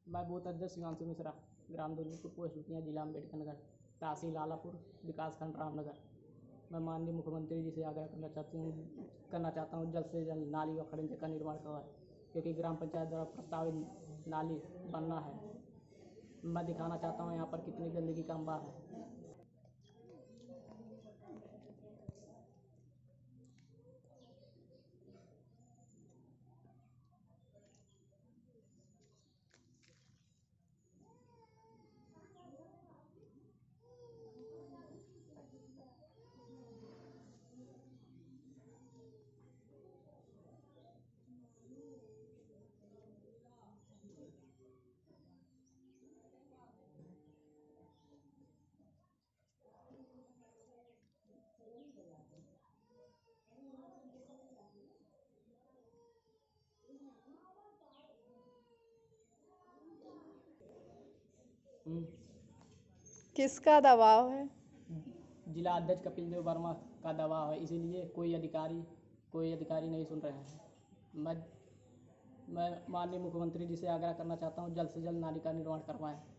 मैं बूथ अध्यक्ष शिवांशु मिश्रा, ग्राम दुर्नीपुर, पोस्ट लुटिया, जिला अम्बेडकर, तहसील आलापुर, विकासखंड रामनगर। मैं माननीय मुख्यमंत्री जी से आग्रह करना चाहता हूँ जल्द से जल्द नाली व खड़ंजे का निर्माण करवाएं, क्योंकि ग्राम पंचायत द्वारा प्रस्तावित नाली बनना है। मैं दिखाना चाहता हूँ यहाँ पर कितनी गंदगी का अंबार है। किसका दबाव है? जिला अध्यक्ष कपिल देव वर्मा का दबाव है, इसीलिए कोई अधिकारी नहीं सुन रहे हैं। मैं माननीय मुख्यमंत्री जी से आग्रह करना चाहता हूँ जल्द से जल्द नाली का निर्माण करवाएं।